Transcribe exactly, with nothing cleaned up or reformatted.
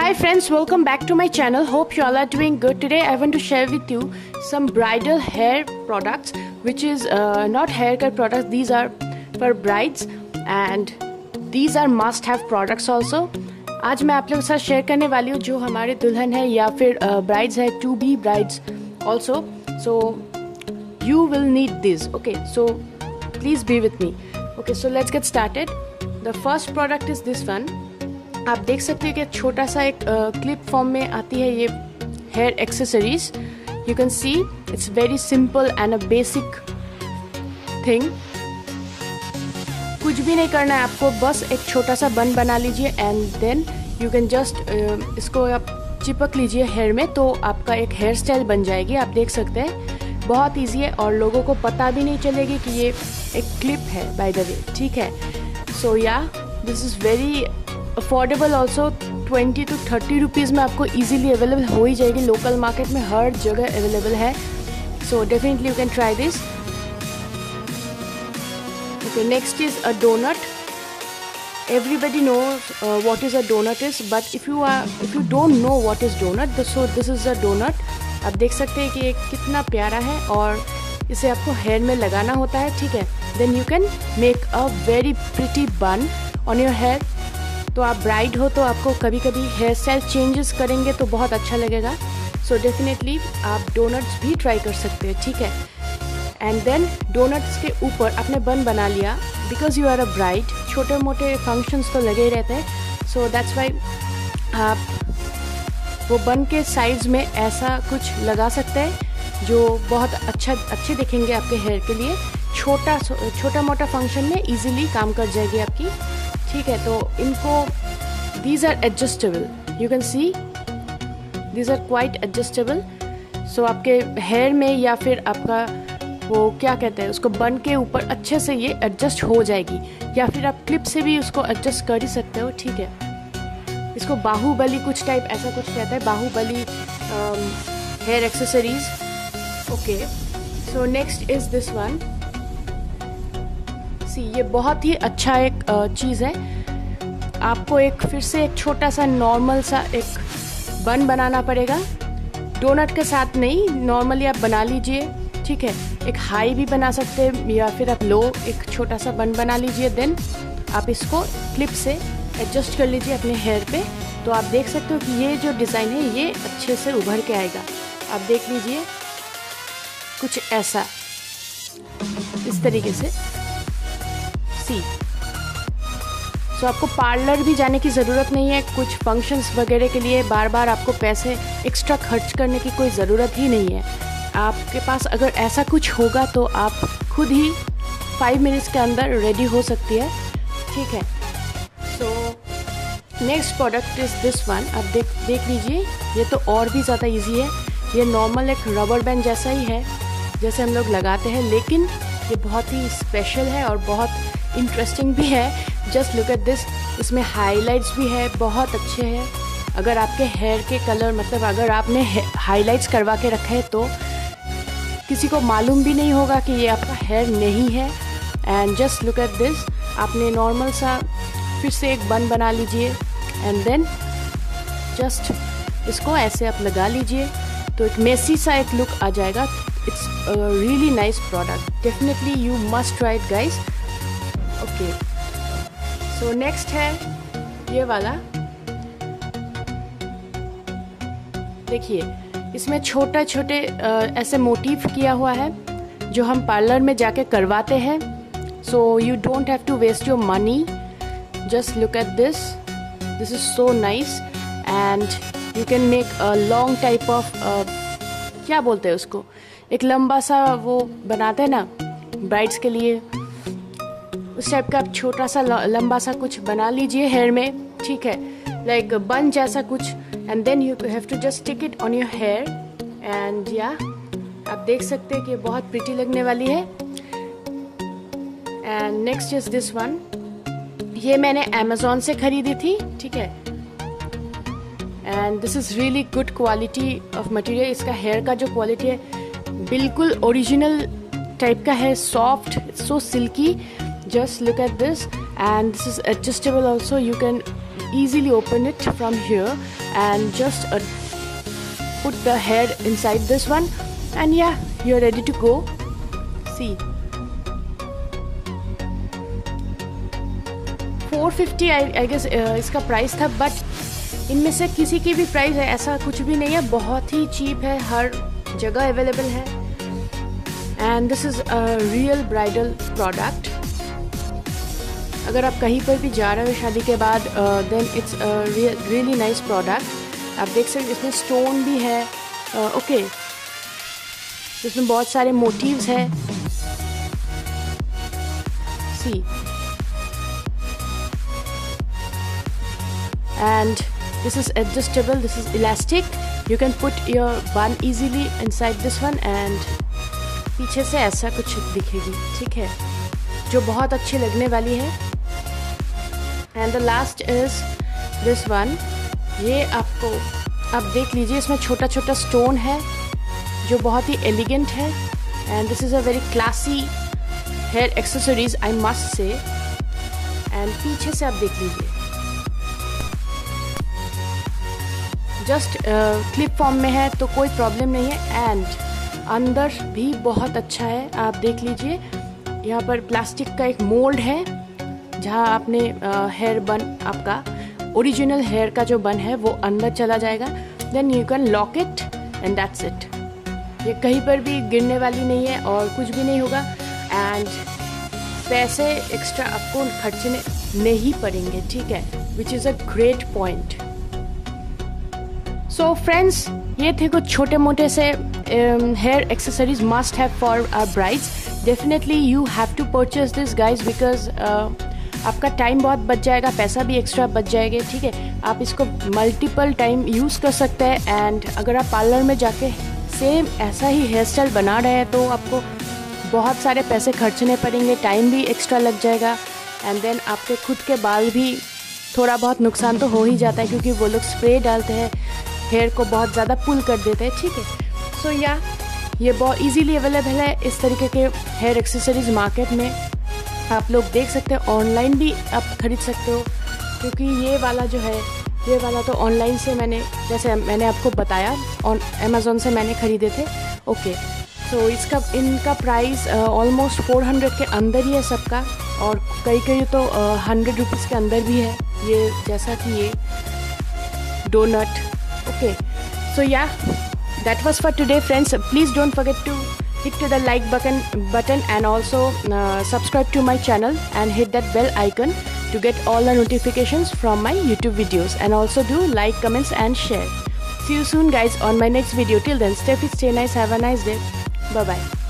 Hi friends, welcome back to my channel. Hope you all are doing good. Today I want to share with you some bridal hair products, which is uh, not haircut products. These are for brides and these are must have products also. आज मैं आप लोगों के साथ share करने वाली हूँ जो हमारे दुल्हन है या फिर ब्राइड्स है, to be brides also. So you will need this. Okay, so please be with me. Okay, so let's get started. The first product is this one. आप देख सकते हैं कि छोटा सा एक क्लिप uh, फॉर्म में आती है ये hair accessories. You can see it's very simple and a basic thing. कुछ भी नहीं करना है आपको, बस एक छोटा सा बन बना लीजिए and then you can just इसको आप चिपक लीजिए हेयर में, तो आपका एक हेयर स्टाइल बन जाएगी. आप देख सकते हैं बहुत ईजी है और लोगों को पता भी नहीं चलेगी कि ये एक क्लिप है बाय द वे. ठीक है, सो या this is very affordable also. Twenty to thirty rupees में आपको इजीली अवेलेबल हो ही जाएगी. लोकल मार्केट में हर जगह अवेलेबल है. So definitely you can try this. Okay, next is a donut. Everybody knows uh, what is a donut is, but if you are if you don't know what is donut, so this is a donut. आप देख सकते हैं कि ये कितना प्यारा है और इसे आपको हेयर में लगाना होता है. ठीक है, then you can make a very pretty bun on your hair. तो आप ब्राइड हो तो आपको कभी कभी हेयर स्टाइल चेंजेस करेंगे तो बहुत अच्छा लगेगा. सो डेफिनेटली आप डोनट्स भी ट्राई कर सकते हैं. ठीक है, एंड देन डोनट्स के ऊपर आपने बन बना लिया. Because you are a bride, छोटे मोटे फंक्शंस तो लगे ही रहते हैं. सो दैट्स वाई आप वो बन के साइड्स में ऐसा कुछ लगा सकते हैं जो बहुत अच्छा अच्छे दिखेंगे आपके हेयर के लिए. छोटा छोटा मोटा फंक्शन में इजीली काम कर जाएगी आपकी. ठीक है, तो इनको these are adjustable. You can see these are quite adjustable. So आपके हेयर में या फिर आपका वो क्या कहते हैं उसको बन के ऊपर अच्छे से ये एडजस्ट हो जाएगी, या फिर आप क्लिप से भी उसको एडजस्ट कर ही सकते हो. ठीक है, इसको बाहुबली कुछ टाइप ऐसा कुछ कहता है, Baahubali hair accessories. Okay, so next is this one. ये बहुत ही अच्छा एक चीज़ है. आपको एक फिर से एक छोटा सा नॉर्मल सा एक बन बनाना पड़ेगा. डोनट के साथ नहीं, नॉर्मली आप बना लीजिए. ठीक है, एक हाई भी बना सकते हैं या फिर आप लो एक छोटा सा बन बना लीजिए. देन आप इसको क्लिप से एडजस्ट कर लीजिए अपने हेयर पे. तो आप देख सकते हो कि ये जो डिज़ाइन है ये अच्छे से उभर के आएगा. आप देख लीजिए कुछ ऐसा इस तरीके से. सी सो so, आपको पार्लर भी जाने की ज़रूरत नहीं है. कुछ फंक्शंस वगैरह के लिए बार बार आपको पैसे एक्स्ट्रा खर्च करने की कोई ज़रूरत ही नहीं है. आपके पास अगर ऐसा कुछ होगा तो आप खुद ही फाइव मिनट्स के अंदर रेडी हो सकती है. ठीक है, so next product is this one. आप देख देख लीजिए, ये तो और भी ज़्यादा इजी है. ये नॉर्मल एक रबर बैंड जैसा ही है जैसे हम लोग लगाते हैं, लेकिन ये बहुत ही स्पेशल है और बहुत इंटरेस्टिंग भी है. Just look at this. इसमें हाइलाइट्स भी है, बहुत अच्छे हैं. अगर आपके हेयर के कलर मतलब अगर आपने हाइलाइट्स करवा के रखे हैं तो किसी को मालूम भी नहीं होगा कि ये आपका हेयर नहीं है. And just look at this. आपने नॉर्मल सा फिर से एक बन बना लीजिए एंड देन जस्ट इसको ऐसे आप लगा लीजिए तो एक मेसी सा एक लुक आ जाएगा. It's really nice product. Definitely you must try it guys. Okay, so next है ये वाला. देखिए इसमें छोटा छोटे ऐसे मोटिव किया हुआ है जो हम पार्लर में जाके करवाते हैं. So you don't have to waste your money. Just look at this. This is so nice and you can make a long type of क्या बोलते हैं उसको, एक लंबा सा वो बनाते हैं ना ब्राइड्स के लिए, उस टाइप का आप छोटा सा लंबा सा कुछ बना लीजिए हेयर में. ठीक है, लाइक बन जैसा कुछ. And then you have to just stick it on your hair and या आप देख सकते हैं कि ये बहुत प्रिटी लगने वाली है. And next is this one. ये मैंने अमेजोन से खरीदी थी. ठीक है, and this is really good quality of material. इसका हेयर का जो क्वालिटी है बिल्कुल ओरिजिनल टाइप का है, soft, so silky. Just look at this and this is adjustable also. You can easily open it from here and just uh, put the hair inside this one, and yeah, you're ready to go. See, four fifty I, I guess uh, इसका price था, but इनमें से किसी की भी price है ऐसा कुछ भी नहीं है, बहुत ही चीप है, हर जगह अवेलेबल है। And this is a real bridal product. अगर आप कहीं पर भी जा रहे हो शादी के बाद, then it's a really nice product. आप देख सकते इसमें स्टोन भी है, ओके uh, okay. इसमें बहुत सारे मोटिव्स है। सी, and this is adjustable, this is elastic, you can put your bun easily inside this one, and पीछे से ऐसा कुछ दिखेगी, ठीक है, जो बहुत अच्छी लगने वाली है। and the last is this one, ये आपको आप देख लीजिए, इसमें छोटा छोटा स्टोन है जो बहुत ही एलिगेंट है, and this is a very classy hair accessories I must say। and पीछे से आप देख लीजिए, जस्ट क्लिप फॉर्म में है तो कोई प्रॉब्लम नहीं है, एंड अंदर भी बहुत अच्छा है। आप देख लीजिए, यहाँ पर प्लास्टिक का एक मोल्ड है जहाँ आपने हेयर बन, आपका ओरिजिनल हेयर का जो बन है वो अंदर चला जाएगा। Then you can lock it and that's it. ये कहीं पर भी गिरने वाली नहीं है और कुछ भी नहीं होगा, एंड पैसे एक्स्ट्रा आपको खर्चने नहीं पड़ेंगे, ठीक है, which is a great point. So friends, ये थे कुछ छोटे मोटे से hair accessories must have for our brides. Definitely you have to purchase this guys, because आपका टाइम बहुत बच जाएगा, पैसा भी एक्स्ट्रा बच जाएगा, ठीक है। आप इसको मल्टीपल टाइम यूज़ कर सकते हैं, एंड अगर आप पार्लर में जाके सेम ऐसा ही हेयर स्टाइल बना रहे हैं तो आपको बहुत सारे पैसे खर्चने पड़ेंगे, टाइम भी एक्स्ट्रा लग जाएगा, एंड देन आपके खुद के बाल भी थोड़ा बहुत नुकसान तो हो ही जाता है, क्योंकि वो लोग स्प्रे डालते हैं, हेयर को बहुत ज़्यादा पुल कर देते हैं, ठीक है। सो या ये बहुत इजीली अवेलेबल है इस तरीके के हेयर एक्सेसरीज मार्केट में। आप लोग देख सकते हैं, ऑनलाइन भी आप खरीद सकते हो, क्योंकि ये वाला जो है, ये वाला तो ऑनलाइन से मैंने, जैसे मैंने आपको बताया, ऑन अमेज़ोन से मैंने ख़रीदे थे, ओके। सो इसका इनका प्राइस ऑलमोस्ट फोर हंड्रेड के अंदर ही है सबका, और कई कई तो हंड्रेड रुपीज़ के अंदर भी है, ये जैसा कि ये donut, okay, so yeah, that was for today friends. Please don't forget to hit to the like button button and also uh, subscribe to my channel and hit that bell icon to get all the notifications from my YouTube videos, and also do like, comments and share. See you soon guys on my next video. Till then, stay fit, stay nice, have a nice day. Bye bye.